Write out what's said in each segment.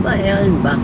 bei Erlenbach.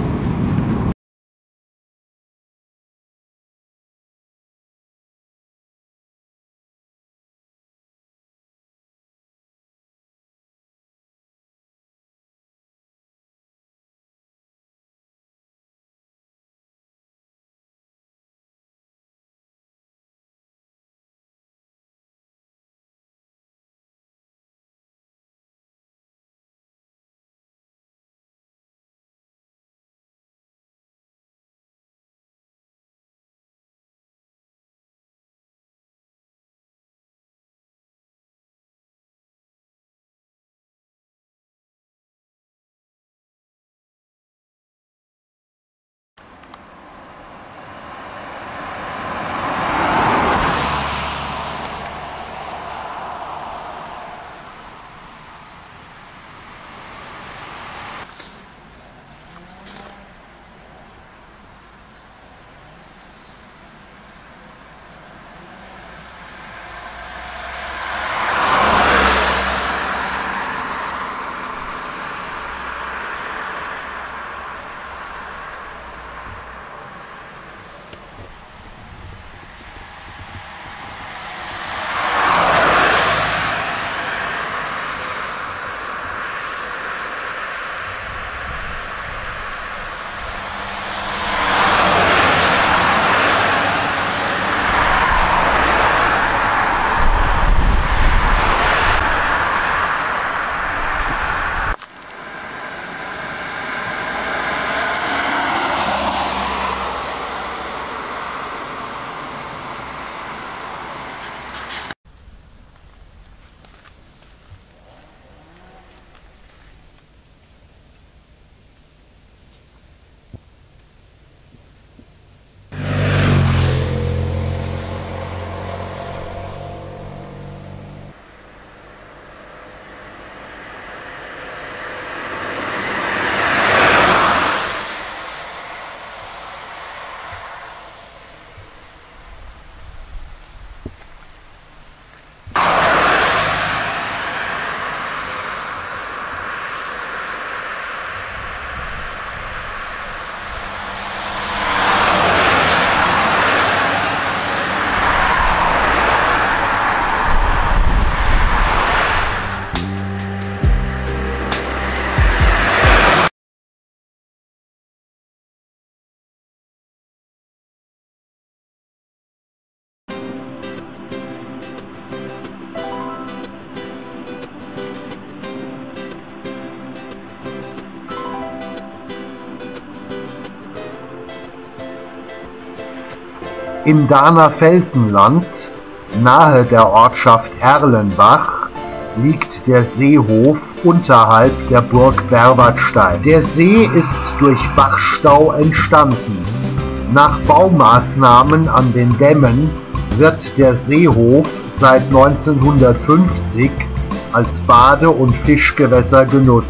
Im Dahner Felsenland, nahe der Ortschaft Erlenbach, liegt der Seehof unterhalb der Burg Berwartstein. Der See ist durch Bachstau entstanden. Nach Baumaßnahmen an den Dämmen wird der Seehof seit 1950 als Bade- und Fischgewässer genutzt.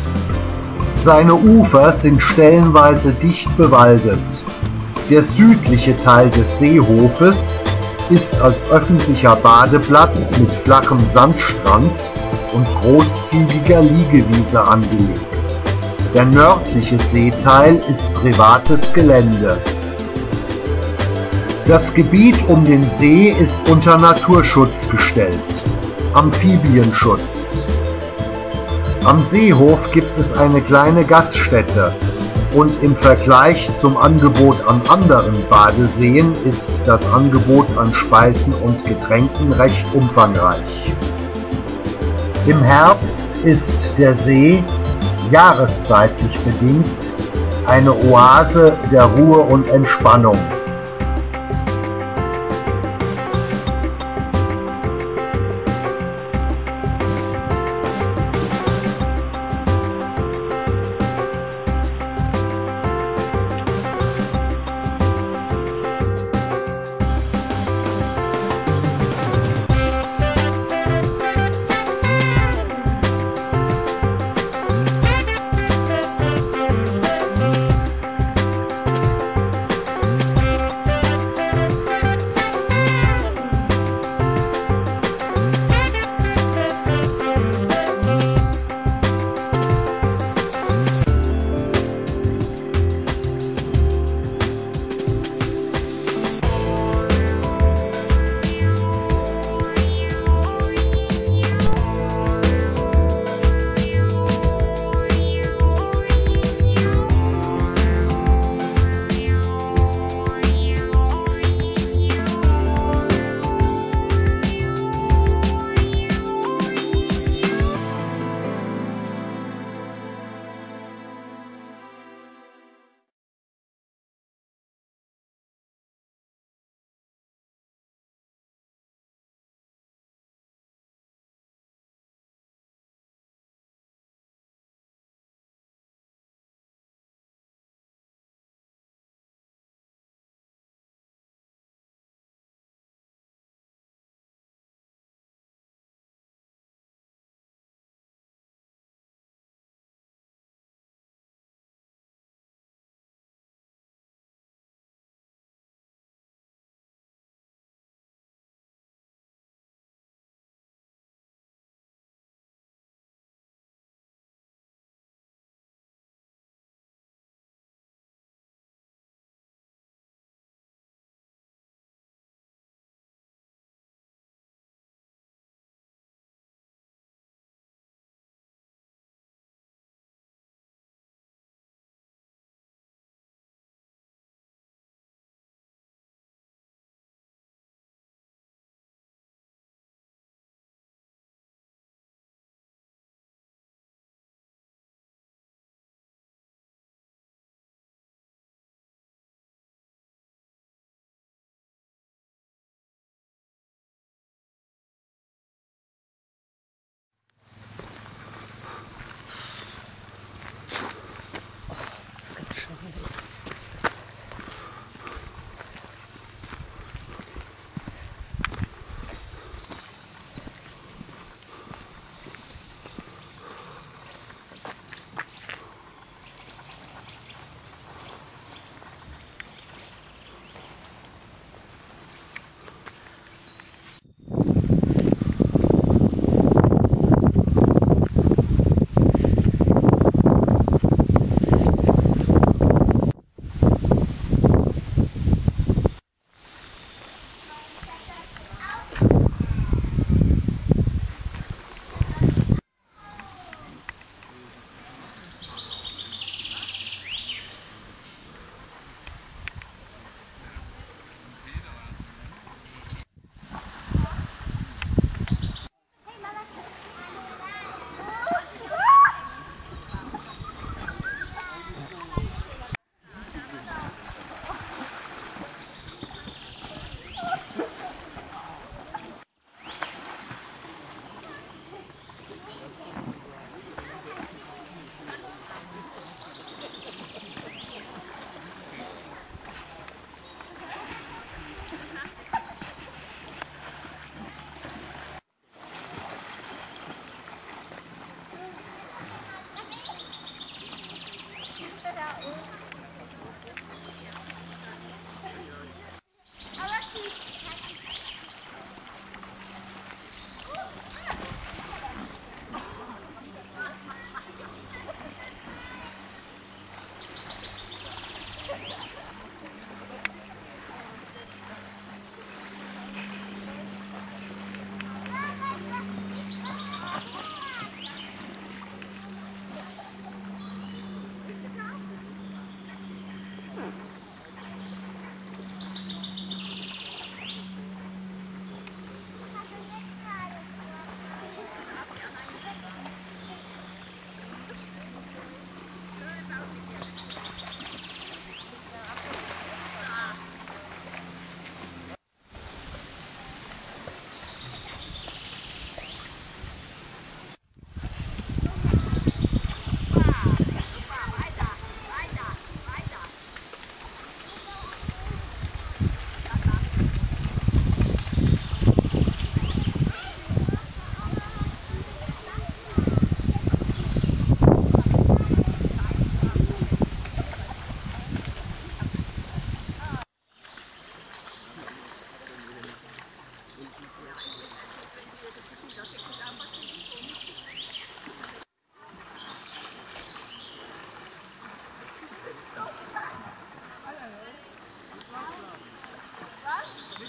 Seine Ufer sind stellenweise dicht bewaldet. Der südliche Teil des Seehofes ist als öffentlicher Badeplatz mit flachem Sandstrand und großzügiger Liegewiese angelegt. Der nördliche Seeteil ist privates Gelände. Das Gebiet um den See ist unter Naturschutz gestellt. Amphibienschutz. Am Seehof gibt es eine kleine Gaststätte und im Vergleich zum Angebot an anderen Badeseen ist das Angebot an Speisen und Getränken recht umfangreich. Im Herbst ist der See, jahreszeitlich bedingt, eine Oase der Ruhe und Entspannung.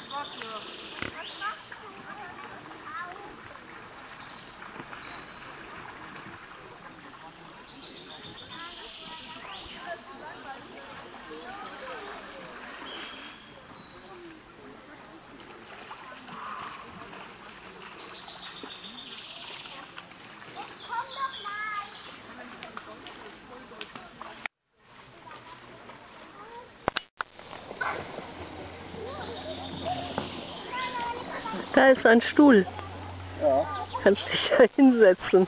Da ist ein Stuhl. Ja. Kannst dich da hinsetzen.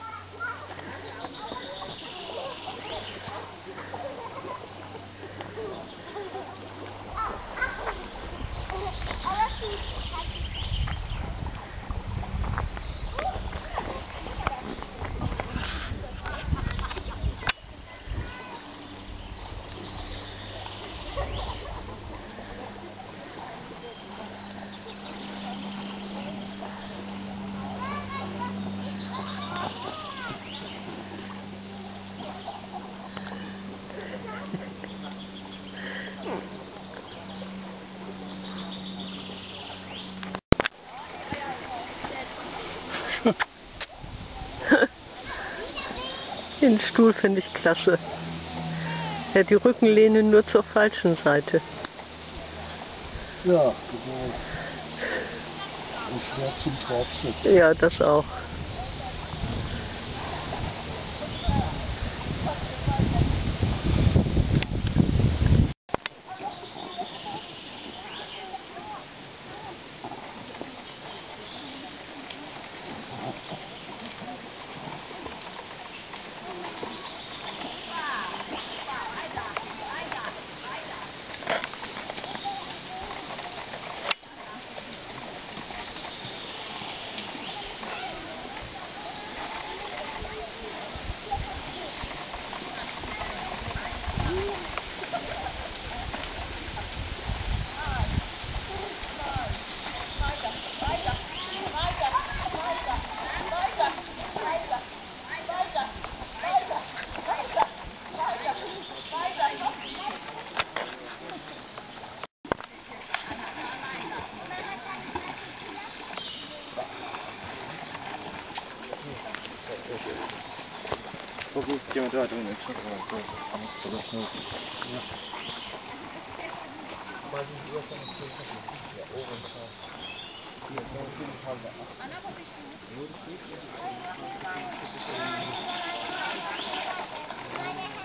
Den Stuhl finde ich klasse. Ja, die Rückenlehne nur zur falschen Seite. Ja, genau. Und schwer zum Draufsitzen. Ja, das auch. Versuch die Unterhaltung in den Schritt rein. So das schnell. Ja. Weil die erst eine Kirche ja oben schaut. Hier ist eine Viertelhalle ab. Nur die Kirche.